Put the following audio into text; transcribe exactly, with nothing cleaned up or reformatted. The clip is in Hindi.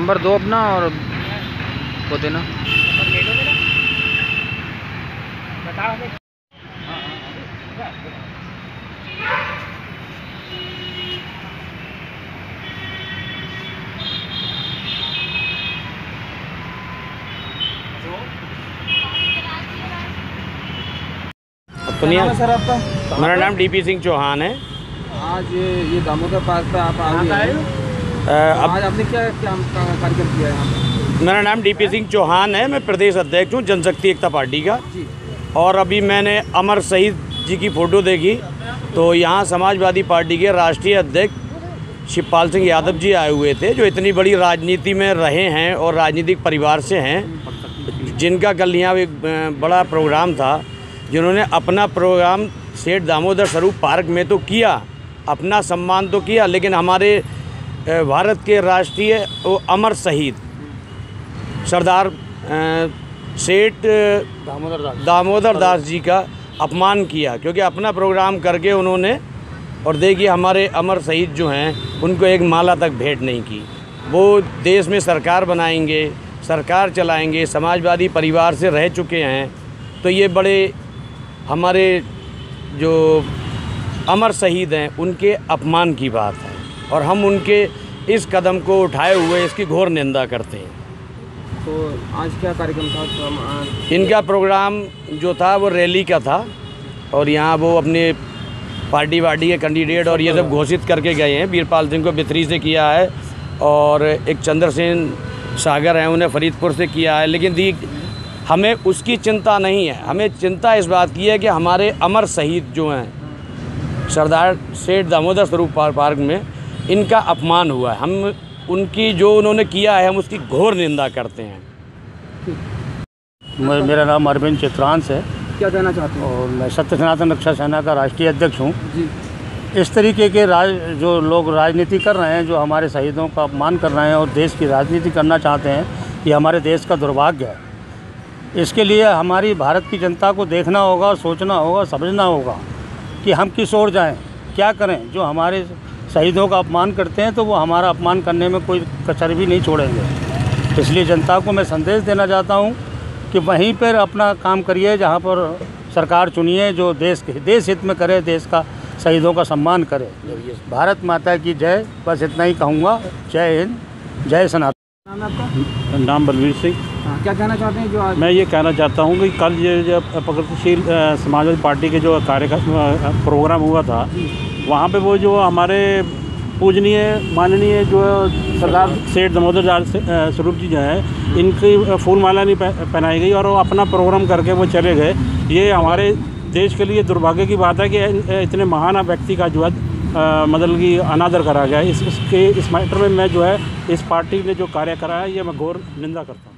नंबर दो अपना और वो देना। सुनिए सर आपका? मेरा नाम डीपी सिंह चौहान है। आज ये ये दामोदर पार्क पे आप आ गए हैं। अब आज आपने क्या क्या कार्यक्रम किया है यहाँ पे? मेरा नाम डीपी सिंह चौहान है। मैं प्रदेश अध्यक्ष हूँ जनशक्ति एकता पार्टी का। जी। और अभी मैंने अमर शहीद जी की फ़ोटो देखी तो यहाँ समाजवादी पार्टी के राष्ट्रीय अध्यक्ष शिवपाल सिंह यादव जी आए हुए थे, जो इतनी बड़ी राजनीति में रहे हैं और राजनीतिक परिवार से हैं, जिनका कल यहाँ एक बड़ा प्रोग्राम था, जिन्होंने अपना प्रोग्राम सेठ दामोदर स्वरूप पार्क में तो किया, अपना सम्मान तो किया, लेकिन हमारे भारत के राष्ट्रीय अमर शहीद सरदार सेठ दामोदर दास दामोदर दास जी का अपमान किया, क्योंकि अपना प्रोग्राम करके उन्होंने, और देखिए हमारे अमर शहीद जो हैं उनको एक माला तक भेंट नहीं की। वो देश में सरकार बनाएंगे, सरकार चलाएंगे, समाजवादी परिवार से रह चुके हैं, तो ये बड़े हमारे जो अमर शहीद हैं उनके अपमान की बात है, और हम उनके इस कदम को उठाए हुए इसकी घोर निंदा करते हैं। तो आज क्या कार्यक्रम था? तो हम इनका प्रोग्राम जो था वो रैली का था, और यहाँ वो अपने पार्टी वार्टी के कैंडिडेट और ये सब घोषित करके गए हैं। वीरपाल सिंह को बिथरी से किया है, और एक चंद्रसेन सागर हैं उन्हें फरीदपुर से किया है, लेकिन दी हमें उसकी चिंता नहीं है। हमें चिंता इस बात की है कि हमारे अमर शहीद जो हैं सरदार सेठ दामोदर स्वरूप पार्क में इनका अपमान हुआ है। हम उनकी जो उन्होंने किया है हम उसकी घोर निंदा करते हैं। मेरा नाम अरविंद चित्रांश है। क्या कहना चाहते हैं? और मैं सत्य सनातन रक्षा सेना का राष्ट्रीय अध्यक्ष हूँ। जी। इस तरीके के राज जो लोग राजनीति कर रहे हैं, जो हमारे शहीदों का अपमान कर रहे हैं और देश की राजनीति करना चाहते हैं, ये हमारे देश का दुर्भाग्य है। इसके लिए हमारी भारत की जनता को देखना होगा, सोचना होगा, समझना होगा कि हम किस ओर जाएं, क्या करें। जो हमारे शहीदों का अपमान करते हैं तो वो हमारा अपमान करने में कोई कसर भी नहीं छोड़ेंगे। इसलिए जनता को मैं संदेश देना चाहता हूं कि वहीं पर अपना काम करिए, जहां पर सरकार चुनिए जो देश के देश हित में करे, देश का शहीदों का सम्मान करे। भारत माता की जय। बस इतना ही कहूँगा। जय हिंद, जय सनातन। नाम आपका? नाम बलवीर सिंह। हाँ, क्या कहना चाहते हैं? जो आज मैं ये कहना चाहता हूँ कि कल ये जो प्रगतिशील समाजवादी पार्टी के जो कार्यक्रम प्रोग्राम हुआ था, वहाँ पे वो जो हमारे पूजनीय माननीय जो सरदार सेठ दामोदर दास स्वरूप जी जो है, इनकी फूल माला नहीं पहनाई गई और वो अपना प्रोग्राम करके वो चले गए। ये हमारे देश के लिए दुर्भाग्य की बात है कि इतने महान व्यक्ति का जो है मतलब कि अनादर करा गया। इस इसके इस मैटर में मैं जो है इस पार्टी ने जो कार्य करा है ये मैं घोर निंदा करता हूँ।